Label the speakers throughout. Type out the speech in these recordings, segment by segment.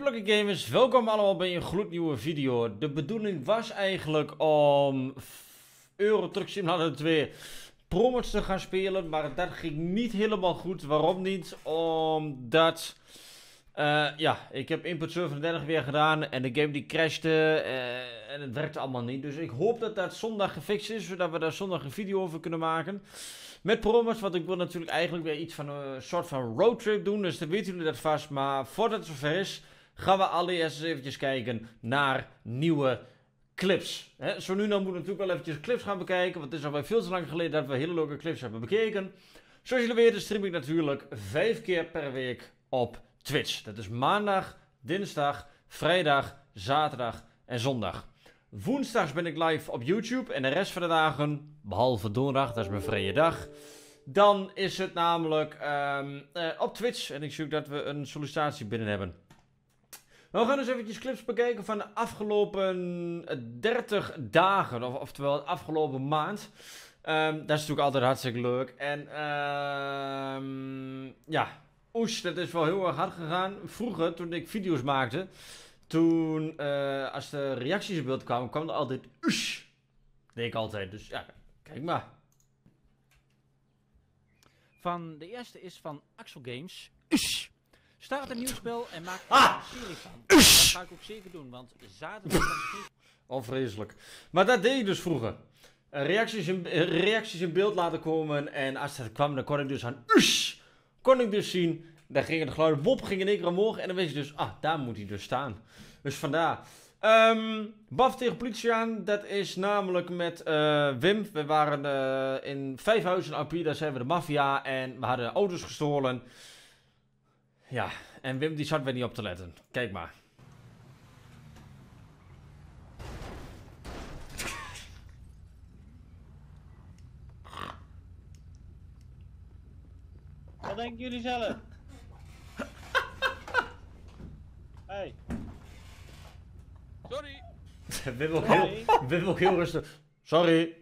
Speaker 1: Hopelijk gamers, welkom allemaal bij een gloednieuwe video. De bedoeling was eigenlijk om Euro Truck Simulator 2 promos te gaan spelen, maar dat ging niet helemaal goed. Waarom niet? Omdat, ik heb input 37 weer gedaan en de game die crashte en het werkte allemaal niet. Dus ik hoop dat dat zondag gefixt is, zodat we daar zondag een video over kunnen maken. Met promos, want ik wil natuurlijk eigenlijk weer iets van een soort van roadtrip doen. Dus dan weten jullie dat vast. Maar voordat het zover is, gaan we allereerst eens eventjes kijken naar nieuwe clips. Zo nu dan moeten we natuurlijk wel eventjes clips gaan bekijken. Want het is alweer veel te lang geleden dat we hele leuke clips hebben bekeken. Zoals jullie weten stream ik natuurlijk 5 keer per week op Twitch. Dat is maandag, dinsdag, vrijdag, zaterdag en zondag. Woensdags ben ik live op YouTube en de rest van de dagen, behalve donderdag, dat is mijn vrije dag, dan is het namelijk op Twitch en ik zie ook dat we een sollicitatie binnen hebben. We gaan dus eventjes clips bekijken van de afgelopen 30 dagen, oftewel de afgelopen maand. Dat is natuurlijk altijd hartstikke leuk en dat is wel heel erg hard gegaan. Vroeger, toen ik video's maakte, toen, als de reacties in beeld kwamen, kwam er altijd ush. Deed ik altijd, dus ja, kijk maar.
Speaker 2: De eerste is van Axel Games. Ush. Start een nieuw spel en maak er een serie van.
Speaker 1: Ush.
Speaker 2: Dat ga ik ook zeker doen, want zaterdag kan ik niet.
Speaker 1: Oh, vreselijk. Maar dat deed ik dus vroeger. Reacties in beeld laten komen en als dat kwam, dan kon ik dus aan ush. Kon ik dus zien. Dan ging het geluid wop, ging in één keer omhoog en dan wist je dus, daar moet hij dus staan. Dus vandaar. Baf tegen politie aan, dat is namelijk met Wim. We waren in 5 huizen in Alpie, daar zijn we de maffia en we hadden auto's gestolen. Ja, en Wim die zat weer niet op te letten. Kijk maar.
Speaker 3: Wat denken jullie zelf? Hey.
Speaker 2: Sorry.
Speaker 1: Wim ook heel rustig. Sorry.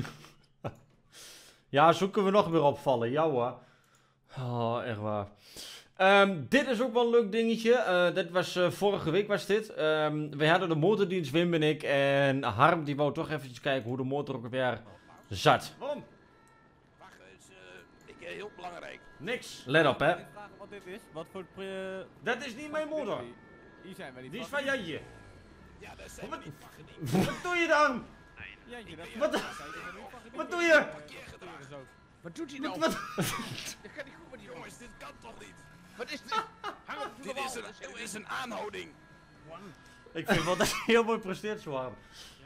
Speaker 1: Ja, zo kunnen we nog weer opvallen. Ja hoor. Oh, echt waar. Dit is ook wel een leuk dingetje. Dit was vorige week was dit. We hadden de motordienst, Wim en ik. En Harm die wou toch eventjes kijken hoe de motor ook weer zat.
Speaker 4: Waarom? Wacht, dat is heel belangrijk.
Speaker 1: Niks. Let op, hè.
Speaker 3: Ik vraag wat dit is. Wat voor...
Speaker 1: Dat is niet mijn motor.
Speaker 3: Hier zijn we niet.
Speaker 1: Die is van Jantje.
Speaker 4: Ja, dat zijn
Speaker 1: Wat-
Speaker 4: we niet van.
Speaker 1: Wat doe je dan?
Speaker 3: Jantje, dat
Speaker 1: Wat doe je?
Speaker 4: Wat doet hij nou?
Speaker 1: Wat?
Speaker 4: Dat gaat niet goed met die jongens, dit kan toch niet? Wat is dit? Dit is een aanhouding.
Speaker 1: Ik vind wel dat hij heel mooi presteert zo Harm.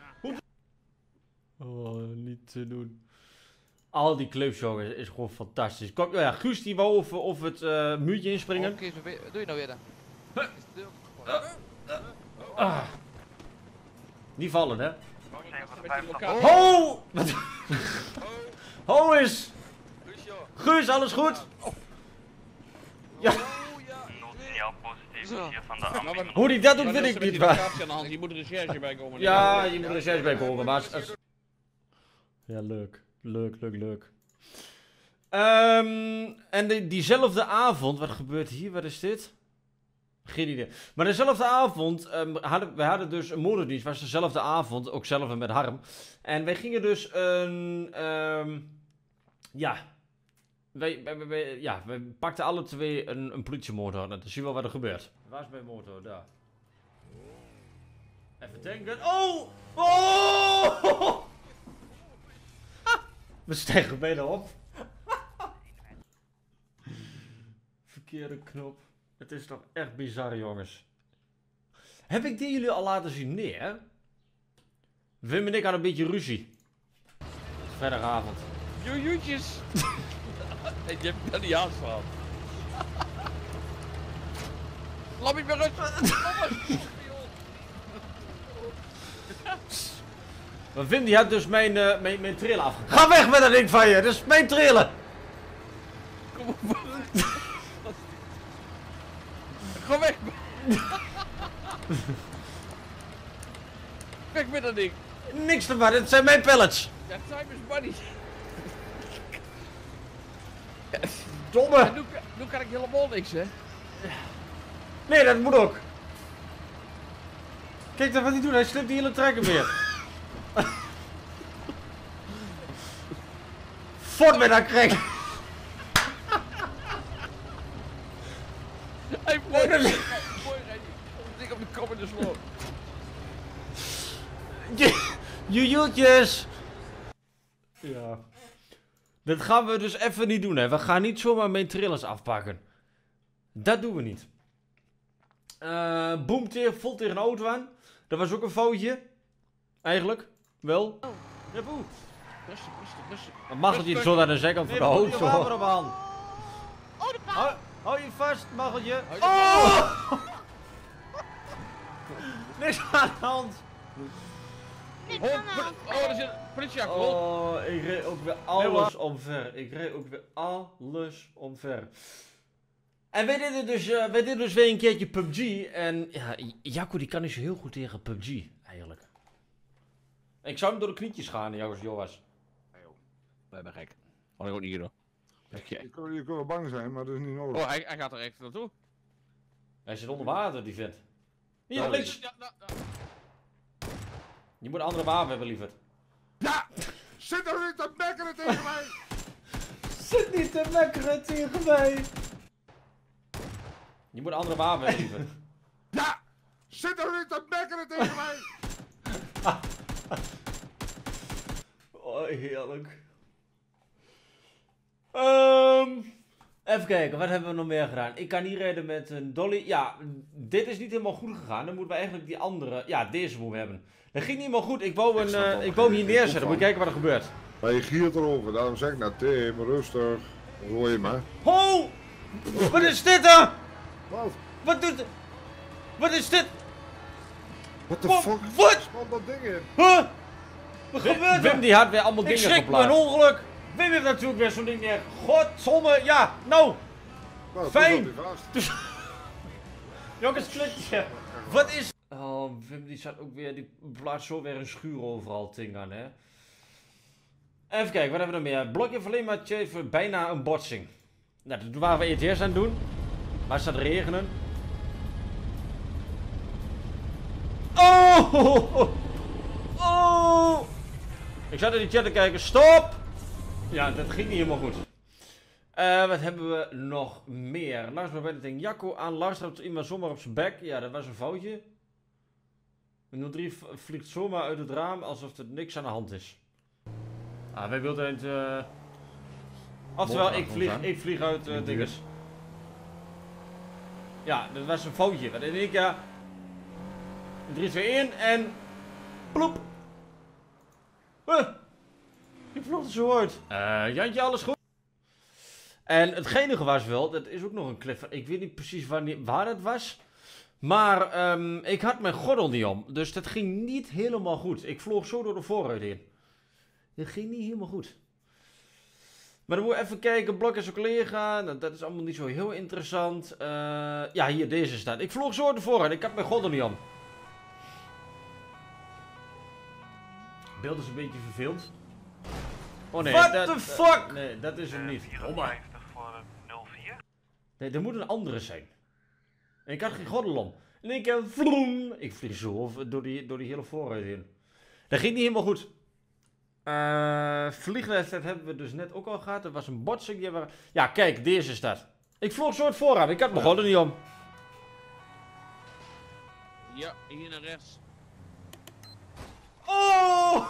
Speaker 1: Oh, niet te doen. Al die clips, jongens, is gewoon fantastisch. Kom, ja, Guus die wou over het muurtje inspringen.
Speaker 5: Oké, wat doe je nou weer dan?
Speaker 1: Niet vallen, hè?
Speaker 4: Oh.
Speaker 1: Ho! Wat? Ho is!
Speaker 4: Guus, joh.
Speaker 1: Guus, alles goed? Ja.
Speaker 6: Noodsignaal positief hier van de ambulance.
Speaker 1: Hoe die dat doet, weet ik niet. Maar...
Speaker 3: Je moet er recherche bij komen.
Speaker 1: Ja, je moet er recherche bij komen, maar... Ja, leuk. Leuk. En diezelfde avond, wat gebeurt hier? Wat is dit? Geen idee. Maar dezelfde avond, we hadden dus een motordienst, was dezelfde avond, ook zelf met Harm. En wij gingen dus wij pakten alle twee een politiemotor. En dan zien we wel wat er gebeurt. Waar is mijn motor? Daar. Even denken. Oh! Oh! We stijgen bijna op. Verkeerde knop. Het is toch echt bizar, jongens. Heb ik die jullie al laten zien? Nee, hè? Wim en ik hadden een beetje ruzie. Vrijdagavond.
Speaker 4: Joejoetjes. Ik heb dat niet aanslaan. Laat me maar rustig.
Speaker 1: Maar Wim die had dus mijn trailer af. Ga weg met dat ding van je! Dat is mijn trailer!
Speaker 4: Kom op. Ga weg. Weg met dat ding.
Speaker 1: Niks te maken, dit zijn mijn pallets!
Speaker 4: Ja, time is money.
Speaker 1: Domme!
Speaker 4: Nu kan ik helemaal niks, hè?
Speaker 1: Nee, dat moet ook! Kijk dan wat hij doet, hij slipt die hele trekker weer. Fort met dat krek.
Speaker 4: Hey, mooi rijden. Ik op de kop in de sloot.
Speaker 1: Joejoetjes. Ja. Dat gaan we dus even niet doen, hè. We gaan niet zomaar mijn trillers afpakken. Dat doen we niet. Boom vol tegen een auto aan. Dat was ook een foutje. Eigenlijk. Wel. Ja, boe.
Speaker 4: Rustig.
Speaker 1: Dan mag het niet zo naar de zijkant van de auto.
Speaker 3: wapen op aan.
Speaker 5: Oh, de paal!
Speaker 1: Hou je vast, Macheltje.
Speaker 4: Hou je
Speaker 1: Oh! Niks aan de hand.
Speaker 5: Niks
Speaker 4: Oh,
Speaker 5: aan de hand.
Speaker 4: er zit een politieauto.
Speaker 1: Oh, ik reed ook weer alles omver. En wij deden dus weer een keertje PUBG. En ja, Jacco die kan niet zo heel goed tegen PUBG, eigenlijk. Ik zou hem door de knietjes gaan, Joas.
Speaker 4: Nee, ben gek. Had ik ook niet gedaan.
Speaker 7: Je kunt wel bang zijn, maar dat is niet nodig.
Speaker 4: Oh, hij gaat er echt naartoe.
Speaker 1: Hij zit onder water, die vent. Hier,
Speaker 4: Ja,
Speaker 1: links.
Speaker 4: ja.
Speaker 1: Je moet een andere wapen hebben, lieverd.
Speaker 7: Ja! Zit er niet te mekkeren tegen mij!
Speaker 1: Zit niet te mekkeren tegen mij. Je moet een andere wapen hebben, lieverd.
Speaker 7: Ja! Zit er niet te mekkeren tegen mij!
Speaker 1: Oh, heerlijk. Even kijken, wat hebben we nog meer gedaan? Ik kan hier rijden met een dolly. Ja, dit is niet helemaal goed gegaan. Dan moeten we eigenlijk die andere... Ja, deze moeten we hebben. Dat ging niet helemaal goed. Ik wou hem hier neerzetten. Moet je kijken wat er gebeurt.
Speaker 7: Maar je giert erover, daarom zeg ik naar Tim, rustig. Hoor je maar.
Speaker 1: Ho! Wat is dit dan?
Speaker 7: Wat?
Speaker 1: Wat doet... Wat is dit?
Speaker 7: What the
Speaker 1: Wat?
Speaker 7: fuck?
Speaker 1: Wat?
Speaker 7: Span dat ding in.
Speaker 1: Huh? Wat gebeurt er? Wim die had weer allemaal
Speaker 3: Ik
Speaker 1: dingen
Speaker 3: schrik
Speaker 1: geplaatst.
Speaker 3: me een ongeluk.
Speaker 1: Wim heeft natuurlijk weer zo'n ding neer. Godsomme, ja, nou.
Speaker 7: Nou,
Speaker 1: Fijn.
Speaker 7: toen zat hij vast.
Speaker 1: Jongens, klutje. Wat is... Oh, Wim die zat ook weer... Die plaatst zo weer een schuur overal ting aan, hè. Even kijken, wat hebben we nog meer? Blokje van Lemaatje voor bijna een botsing. Nou, dat waren we ETS aan het doen. Maar het staat regenen. Oh! Oh! Ik zat in die chat te kijken. Stop! Ja, dat ging niet helemaal goed. Wat hebben we nog meer? Lars bij het ding Jacco aan. Lars trapt iemand zomaar op zijn bek. Ja, dat was een foutje. 03 vliegt zomaar uit het raam alsof er niks aan de hand is. Ah, wij wilden het... Oftewel, ik vlieg uit dinges. Ja, dat was een foutje. Want in één keer... 3, 2, 1 en... Ploep! Ik vloog er zo uit. Jantje, alles goed? En het genige was wel, dat is ook nog een cliff. Ik weet niet precies waar dat was. Maar ik had mijn gordel niet om. Dus dat ging niet helemaal goed. Ik vloog zo door de voorruit heen. Dat ging niet helemaal goed. Maar dan moet je even kijken. Blok is een collega. Nou, dat is allemaal niet zo heel interessant. Ja, hier, deze staat. Ik vloog zo door de voorruit. Ik had mijn gordel niet om. Het beeld is een beetje verveeld. Oh nee. What the fuck? Nee, dat is hem niet.
Speaker 6: 54 voor de 04.
Speaker 1: Nee, er moet een andere zijn. En ik had geen gordel om. En ik heb vloem. Ik vlieg zo door die hele voorruit heen. Dat ging niet helemaal goed. Vliegwedstrijd hebben we dus net ook al gehad. Er was een botsing. Ja, kijk, deze is dat. Ik vloog zo het vooraan. Ik had mijn gordel niet om.
Speaker 4: Ja, hier naar rechts.
Speaker 1: Oh!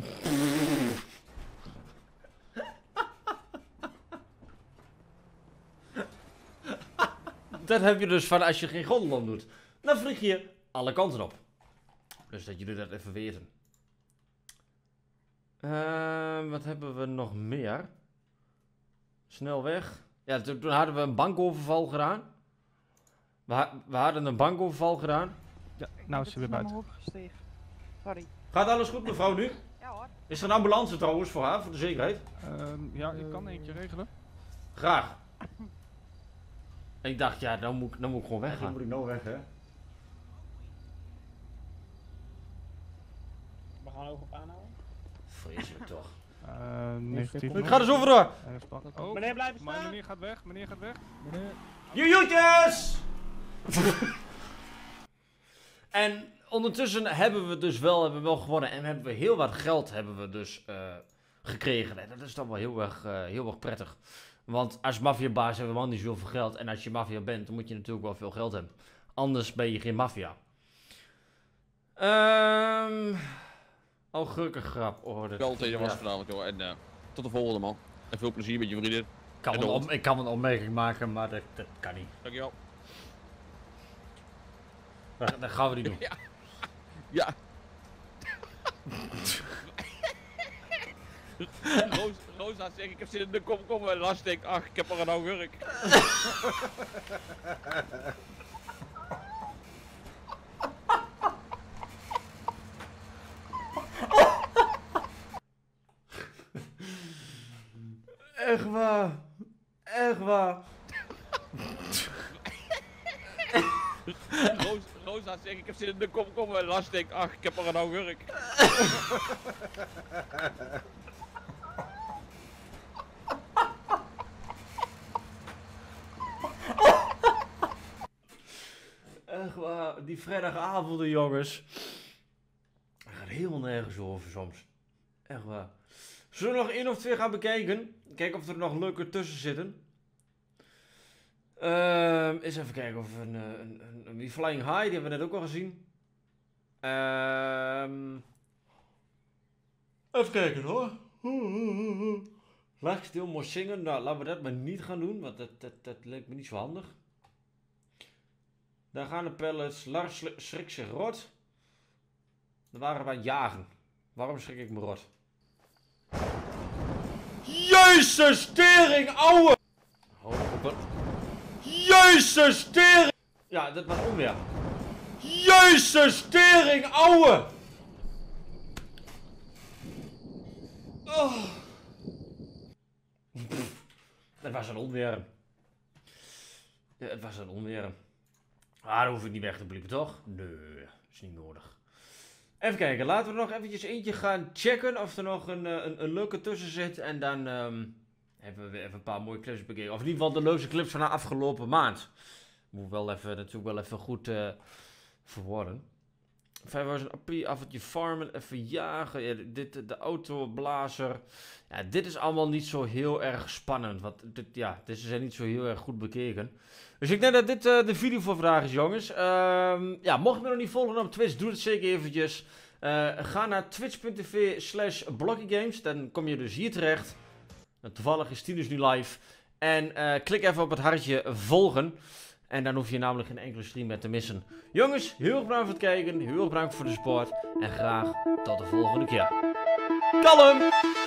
Speaker 1: Dat heb je dus van als je geen gordel om doet. Dan vlieg je alle kanten op. Dus dat jullie dat even weten. Wat hebben we nog meer? Snel weg. Ja, toen hadden we een bankoverval gedaan. We hadden een bankoverval gedaan.
Speaker 2: Ja, nou is ze weer buiten.
Speaker 5: Sorry.
Speaker 1: Gaat alles goed, mevrouw, nu?
Speaker 5: Ja hoor.
Speaker 1: Is er een ambulance trouwens voor haar, voor de zekerheid?
Speaker 2: Ja, ik kan eentje regelen.
Speaker 1: Graag. En ik dacht, ja, dan moet ik gewoon weggaan.
Speaker 3: Dan moet ik nou weg, hè? We gaan ook op aanhouden.
Speaker 1: Vreselijk toch.
Speaker 2: Negatief.
Speaker 1: Ik ga er zo voor door.
Speaker 2: Oh,
Speaker 3: Meneer, blijf staan.
Speaker 2: meneer gaat weg, meneer gaat weg.
Speaker 1: Joejoetjes! En ondertussen hebben we dus wel gewonnen. En hebben we heel wat geld gekregen. En dat is dan wel heel erg prettig. Want als maffiabaas hebben we niet zoveel geld. En als je maffia bent, dan moet je natuurlijk wel veel geld hebben. Anders ben je geen maffia. Augurkengrap.
Speaker 4: Wel tegen was vanavond, joh. En tot de volgende, man. En veel plezier met je vriendin.
Speaker 1: Ik kan een opmerking maken, maar dat kan niet.
Speaker 4: Dankjewel.
Speaker 1: Dat gaan we niet doen.
Speaker 4: Ja. Ja. Rosa zegt, ik heb zin in de kom. En Lars denkt, ach, ik heb maar een augurk.
Speaker 1: Echt waar. Echt waar.
Speaker 4: Rosa zegt, ik heb zin in de kom. En Lars denkt, ach, ik heb maar een augurk.
Speaker 1: Echt waar. Die vrijdagavonden, jongens. Dat gaat helemaal nergens over soms. Echt waar. Zullen we nog 1 of 2 gaan bekijken? Kijken of er nog leuke tussen zitten. Eens even kijken of die Flying High, die hebben we net ook al gezien. Even kijken hoor. Laat stil moest zingen. Nou, laten we dat maar niet gaan doen, want dat lijkt me niet zo handig. Daar gaan de pellets. Lars schrikt zich rot. Dan waren we aan het jagen. Waarom schrik ik me rot? Jezus, tering, ouwe! Jezus, tering! Ja, dat was onweer. Jezus, tering, ouwe! Oh. Dat was een onweer. Ja, het was een onweer. Ah, dan hoef ik niet weg te blijven, toch? Nee, dat is niet nodig. Even kijken, laten we nog eventjes eentje gaan checken of er nog een leuke tussen zit. En dan hebben we weer even een paar mooie clips bekeken. Of in ieder geval de leukste clips van de afgelopen maand. Moet wel even, natuurlijk wel even goed verwoorden. 5000 AP, avondje farmen, even jagen. Ja, de autoblazer. Ja, dit is allemaal niet zo heel erg spannend. Want deze zijn niet zo heel erg goed bekeken. Dus ik denk dat dit de video voor vandaag is, jongens. Ja, mocht je me nog niet volgen op Twitch, doe het zeker eventjes. Ga naar twitch.tv/blockygames. Dan kom je dus hier terecht. Toevallig is Tinus nu live. En klik even op het hartje volgen. En dan hoef je namelijk geen enkele stream meer te missen. Jongens, heel erg bedankt voor het kijken. Heel erg bedankt voor de support. En graag tot de volgende keer. Kalm!